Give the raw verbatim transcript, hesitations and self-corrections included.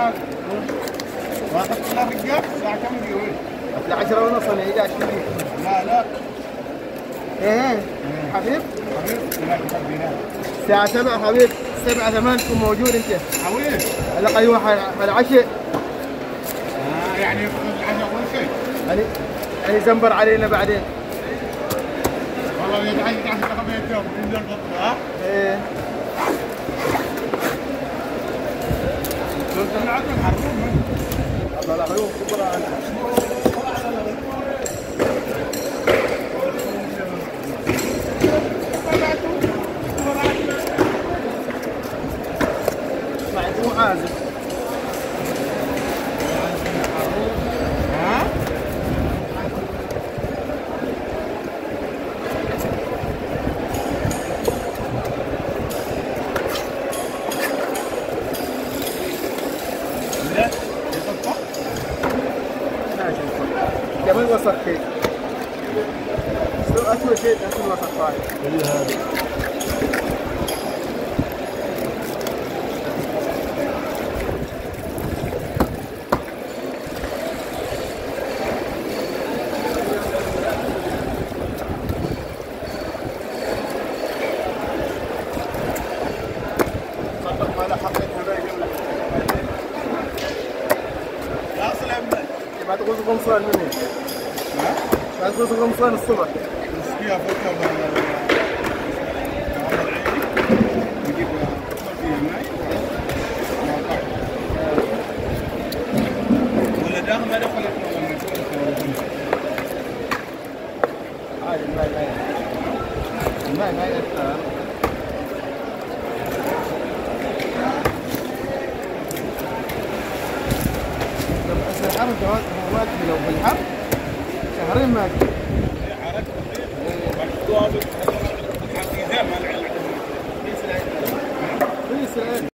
هذا واحد كله رجال الساعة كم يجي؟ الساعة عشرة ونص أنا إذا أشتري. لا لا إيه حبيب حبيب هناك هناك الساعة سبعة حبيب سبعة ثمان تكون موجود أنت. حبيب هلا أيوة على العشاء. آه يعني ياخذ العشاء أول شيء. يعني يعني زنبر علينا بعدين. والله يدعي يدعي تاخذ بيتهم ينزل بطل ها؟ إيه. قلت له عندك حروم. الله حروم كبرى. مو عازم. ها؟ لا يطبخ ماشي كمان وسط كيك. أسوأ شيء نفس الوسط هذا. هذا حطيت هذا لا اصل يمك ما تقول قمصان مني. ها؟ ما تقول قمصان الصبح. بس فيها فكره نجيب فيها ماي ولا داخل ما دخلت لما نكون عادي الماء ما الماء ما يأثر. بس الحر جواز هو ما تجي لو بالحر شهرين ما تجي. عرفت بعد الضوابط الحقيقة ما العلم في إسرائيل